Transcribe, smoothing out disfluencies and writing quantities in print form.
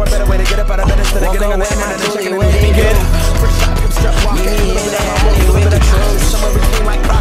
better way to get up out of bed instead of getting on the internet and checking in and getting good. First shot, come strut walking, a little bit of humble, a little bit of truth. Somewhere between like